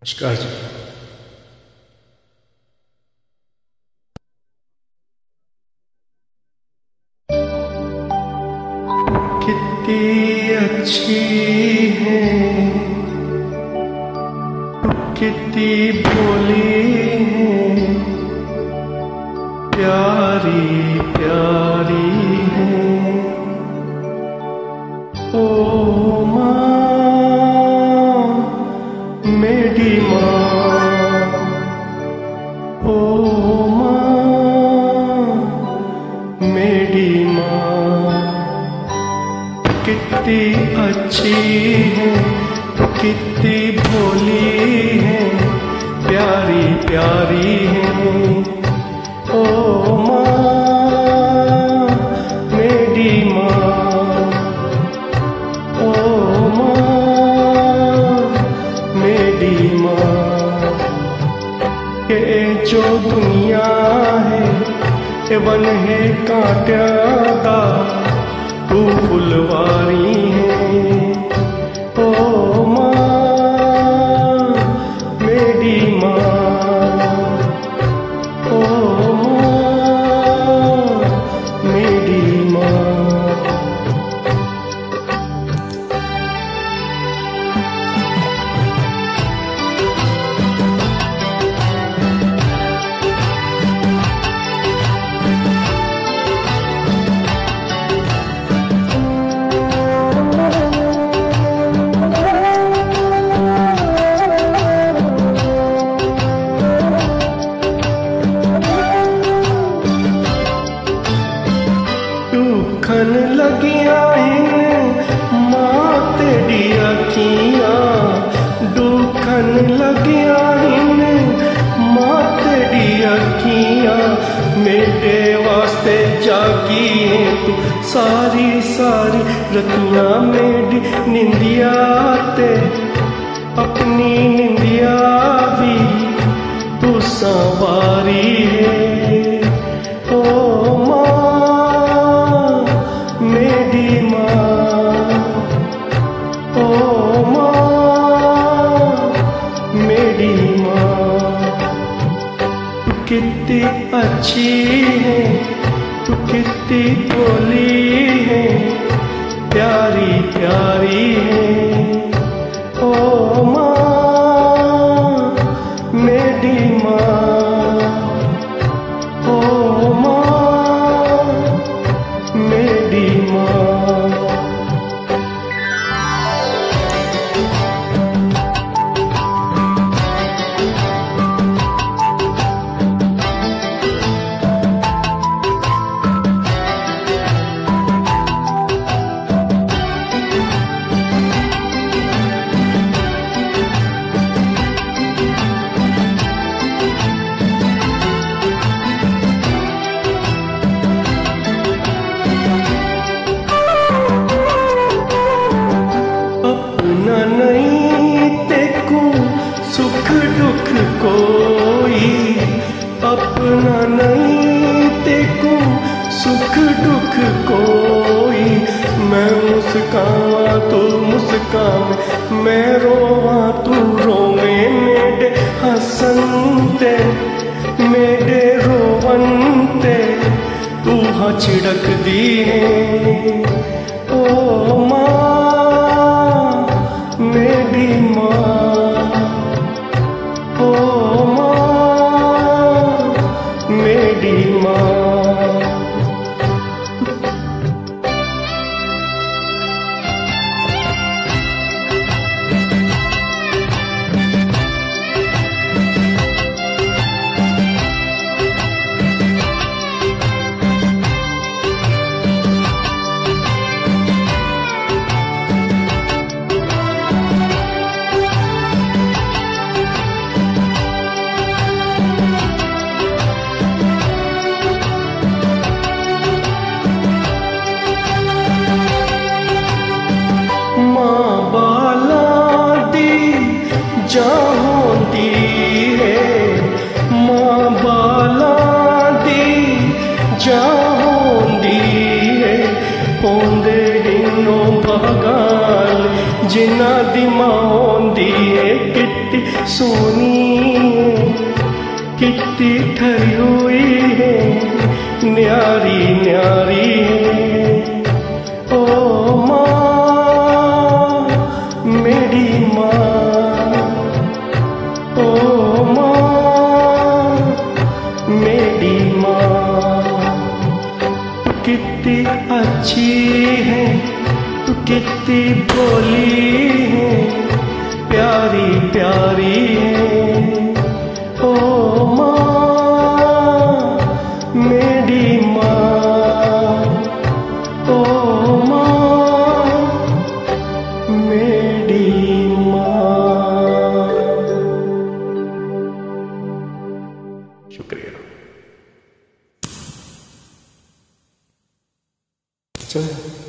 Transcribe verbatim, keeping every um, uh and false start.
नमस्कार जी। कितनी अच्छी है, कितनी भोली है, प्यारी प्यारी है। ओ माँ, मेरी माँ, ओ माँ, मेरी माँ। कितनी अच्छी है, कितनी भोली है, प्यारी प्यारी है। ओ माँ, मेरी माँ, ओ माँ, मेरी माँ। के जो दुनिया है ये वन है कांटों का, तू फुलवारी है। ओ माँ, मेरी माँ, ओ माँ, मेरी माँ। दुखन लगिया माँ तेरी अखियाँ, दुखन लगिया माँ तेरी अखियाँ। मेरे वास्ते जागी है तू सारी सारी रतियाँ। मेरी निंदिया ते अपनी निंदिया भी तू संवारी है। ओ माँ, मेरी माँ, ओ माँ, मेरी माँ। तू कितनी अच्छी है, तू कितनी भोली है, प्यारी प्यारी है। ओ माँ, मेरी माँ, ओ माँ, मेरी माँ। अपना नहीं तेको सुख दुख कोई, अपना नहीं तेको सुख दुख कोई। मैं मुस्कावा तू मुस्कावे, मैं रोवा तू रोवे। मेरे हंसनते मेरे रोवनते तू हाँ छिड़क दी है। ओ माँ, मेरी माँ, ओ माँ, मेरी माँ। माँ बाला दी जाहोंदी है, माँ बाला दी जाहोंदी है। होंदे दिनों बगाल जिन्ना दी माँ होंदी है। कितनी सोनी है, कितनी ठरी हुई है, न्यारी न्यारी है। ओ माँ मेरी माँ, ओ माँ मेरी माँ, तू कितनी अच्छी है, तू कितनी भोली है, प्यारी प्यारी है। ओ माँ मेरी माँ, ओ माँ मेरी माँ। शुक्रिया। चलो।